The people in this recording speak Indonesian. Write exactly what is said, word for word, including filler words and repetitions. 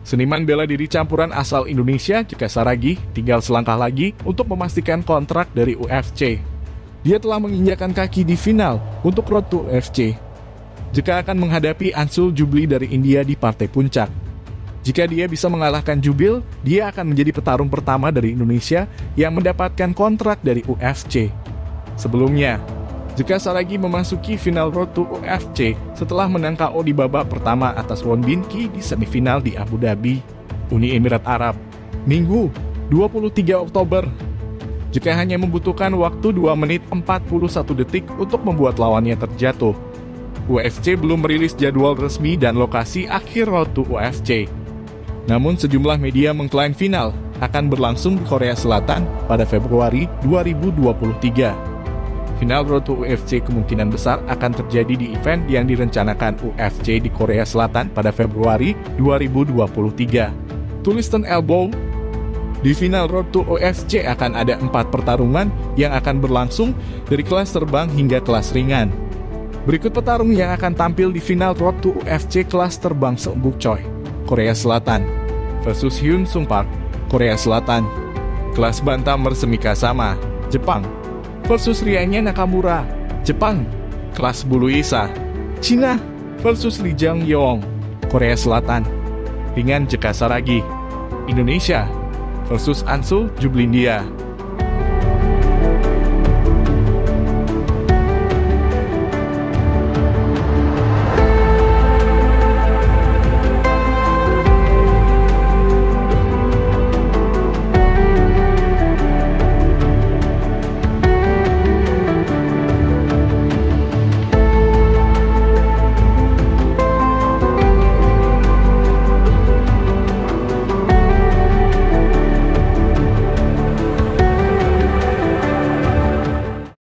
Seniman bela diri campuran asal Indonesia, Jaka Saragi, tinggal selangkah lagi untuk memastikan kontrak dari U F C. Dia telah menginjakkan kaki di final untuk Road to U F C. Jaka akan menghadapi Anshul Jubli dari India di partai puncak. Jika dia bisa mengalahkan Jubil, dia akan menjadi petarung pertama dari Indonesia yang mendapatkan kontrak dari U F C. Sebelumnya, Jaka Saragi memasuki final Road to U F C setelah menang K O di babak pertama atas Won Bin Ki di semifinal di Abu Dhabi, Uni Emirat Arab, Minggu, dua puluh tiga Oktober. Jaka hanya membutuhkan waktu dua menit empat puluh satu detik untuk membuat lawannya terjatuh. U F C belum merilis jadwal resmi dan lokasi akhir Road to U F C. Namun sejumlah media mengklaim final akan berlangsung di Korea Selatan pada Februari dua ribu dua puluh tiga. Final Road to U F C kemungkinan besar akan terjadi di event yang direncanakan U F C di Korea Selatan pada Februari dua ribu dua puluh tiga. Tulis Turn Elbow. Di final Road to U F C akan ada empat pertarungan yang akan berlangsung dari kelas terbang hingga kelas ringan. Berikut petarung yang akan tampil di final Road to U F C kelas terbang Seongbuk Choi, Korea Selatan, versus Hyun Sung Park, Korea Selatan. Kelas bantam Mersemika Sama, Jepang, versus Ryanya Nakamura, Jepang. Kelas bulu Isa, Cina, versus Lee Jang Yeong, Korea Selatan. Ringan Jaka Saragi, Indonesia, versus Anshul Jubli India.